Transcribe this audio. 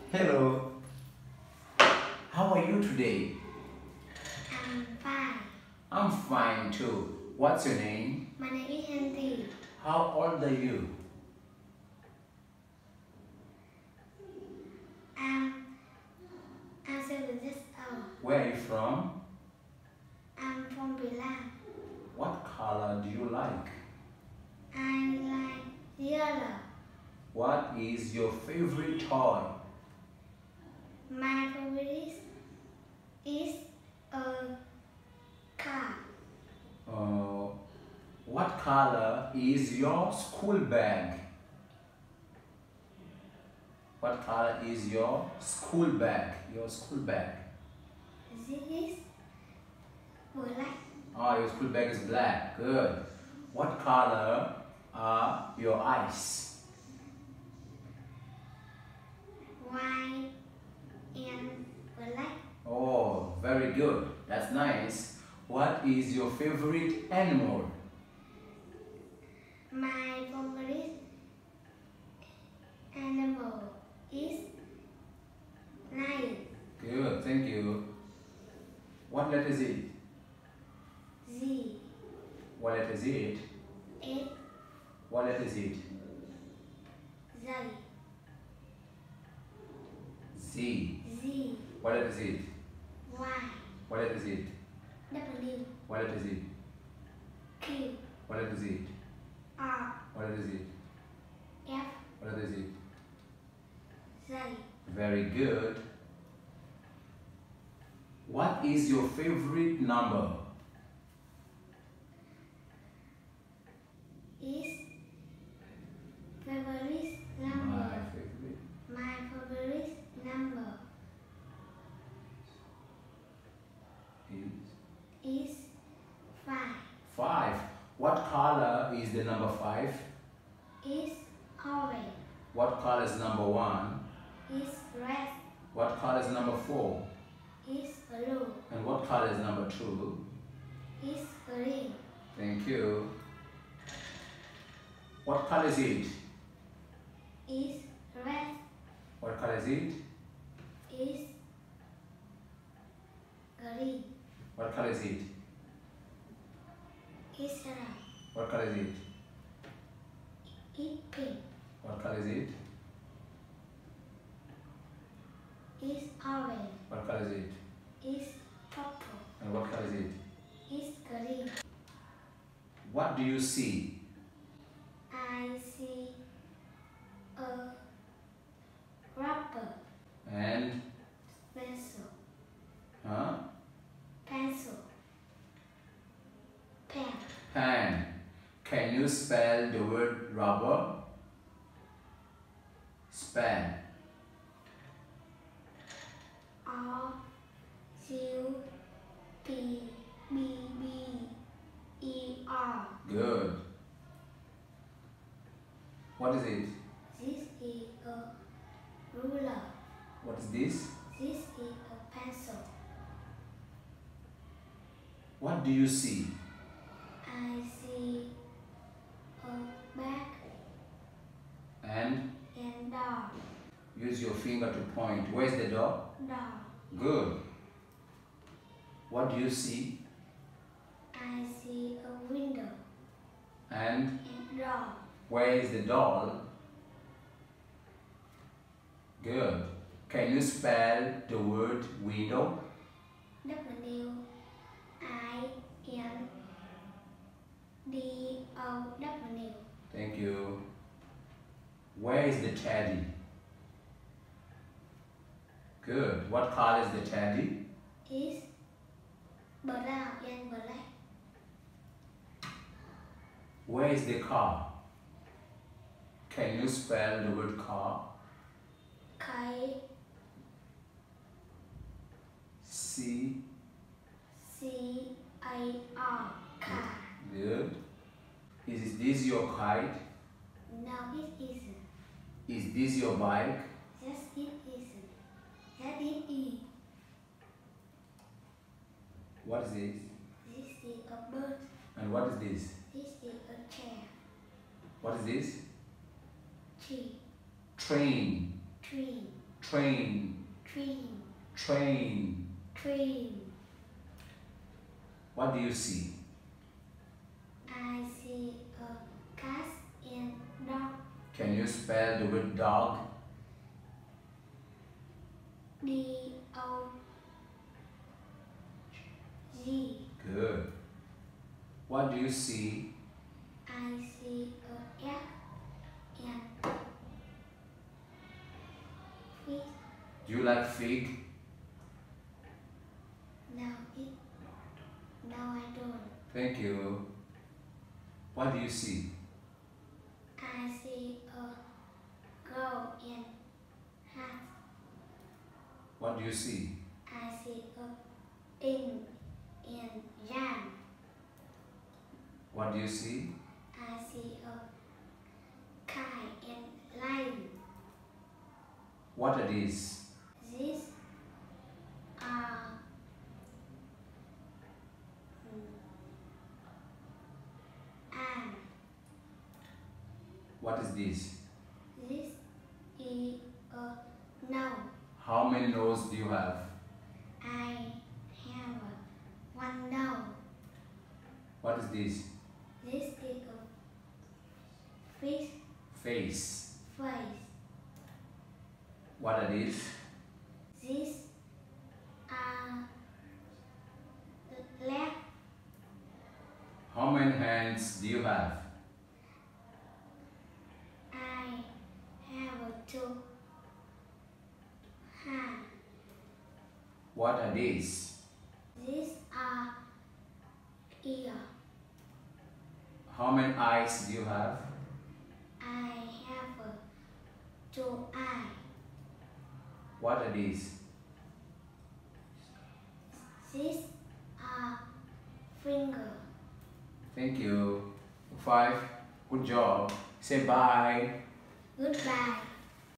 Hello, how are you today? I'm fine. I'm fine too. What's your name? My name is Henry. How old are you? I'm 7 years old. Where are you from? I'm from Vietnam. What color do you like? I like yellow. What is your favorite toy? My favorite is a car. What color is your school bag? What color is your school bag? Your school bag. This is black. Oh, your school bag is black. Good. What color are your eyes? White and black. Oh, very good. That's nice. What is your favorite animal? My favorite animal is lion. Good, thank you. What letter is it? Z. What letter is it? X. What letter is it? Z. Z. Z. What letter is it? Y. What letter is it? W. What letter is it? Q. What letter is it? R. What letter is it? F. What letter is it? Z. Very good. What is your favorite number? Is favorite number. My favorite. My favorite number is 5. 5. What color is the number 5? Is orange. What color is number 1? Is red. What color is number 4? Is blue. And what color is number 2? Is green. Thank you. What color is it? Is red. What color is it? Is green. What color is it? Is red. What color is it? Is pink. What color is it? Is orange. What color is it? Is purple. And what color is it? Is green. What do you see? I see a rubber And pencil. huh? Pencil. Pen. Pen. Can you spell the word rubber? Spell. R U P B B E R. Good. What is it? This is a ruler. What is this? This is a pencil. What do you see? I see a bag And and dog. use your finger to point. Where's the door? Dog. Good. What do you see? I see a window And and dog. where is the doll? Good. Can you spell the word window? W I N D O W. Thank you. Where is the teddy? Good. What color is the teddy? Is brown and black. Where is the car? Can you spell the word car? K C. C A R. Car. Good. Is this your kite? No, it isn't. Is this your bike? Yes, it isn't. Yes, it is. What is this? This is a bird. And what is this? This is a chair. What is this? Tree. Train. Tree. Train. Train. Train. Train. What do you see? I see a cat and dog. Can you spell the word dog? D-O-G. Good. What do you see? I see a egg and fish. Do you like fig? No, I don't. Thank you. What do you see? I see a girl and hat. What do you see? I see a ink and jam. What do you see? I see a kite and line. What are these? These are ant. What is this? This is a nose. How many noses do you have? I have one nose. What is this? This is a fish Face. face. What are these? These are leg. How many hands do you have? I have two hands. What are these? These are ears. How many eyes do you have? I have two eyes. What are these? These are fingers. Thank you. 5. Good job. Say bye. Goodbye.